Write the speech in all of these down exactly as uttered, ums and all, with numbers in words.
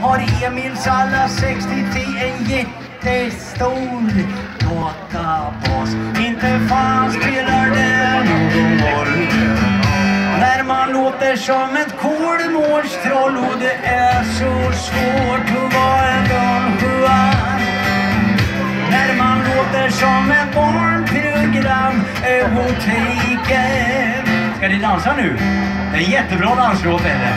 har Emils alla sextio till en jättestor databas. Inte fan spelar det någon roll när man låter som ett kolmårdstroll, och det är så svårt att vara en Don Juan när man låter som ett barnprogram. Evotiken. Ska ni dansa nu? Det är en jättebra danslåt, eller?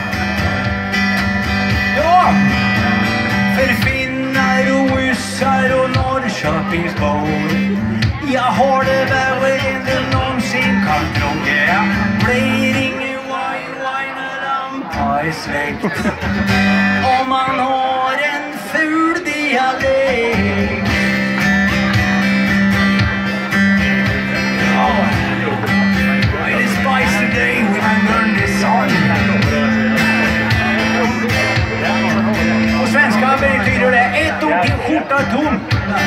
Ja! För finnar och ussar och Norrköpingsbor, jag har det värre än du någonsin kan tro. Det blir ingen wine när lampa är släckt om man har en ful dialekt. Oh, it is spice today when I learn this song. På svenska betyder det ett ord till skjorta tom.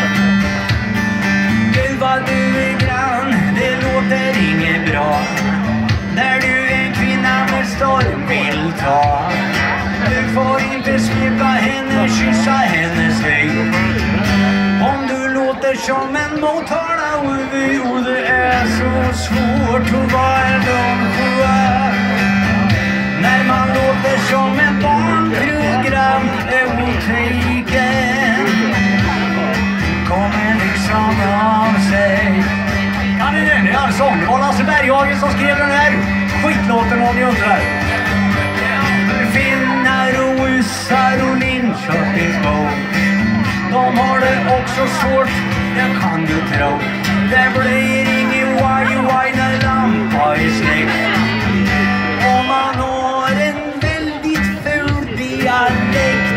Gud vad du är grann, det låter inget bra när du är en kvinna med storm vill ta. Du får inte smipa henne, kyssa hennes vägg om du låter som en Motala Uvi, och det är så svårt att vara en Don Juan när man låter som en barnprogram. Evotiken kommer liksom av sig. Kan ni den? Det är sång. Det var Lasse Berghagen som skrev den här skitlåten, om ni undrar. Finnar och ussar och Linköpingsbor, de har det också svårt, det kan du tro. Det blir ingen waj-waj när lampa är släckt om man har en väldigt ful dialekt.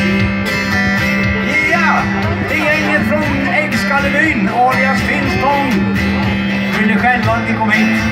Ja, det är ingen från Äggskallebyn, alias Finspång. Vill ni själva att ni kom hit?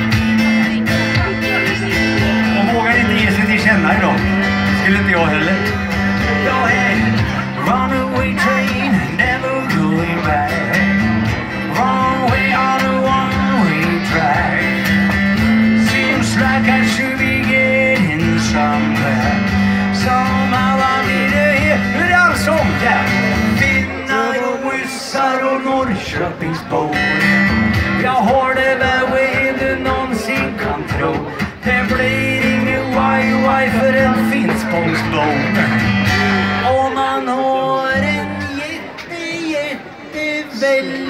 Och vågar inte ge sig till känna idag. Skulle inte jag heller. Jag är runaway train, never going back. Wrong way on a one-way track. Seems like I should be getting somewhere. Somehow I need to hear. Hur är allsång där? Finnar och ussar och Norrköpingsbor, jag har det värre än du någonsin kan tro. Det blir ingen waj-waj för en Finspångsbor om man har en jätte, jätte,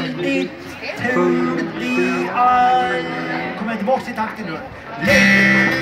väldigt ful dialekt. Kommer jag tillbaka till takten nu?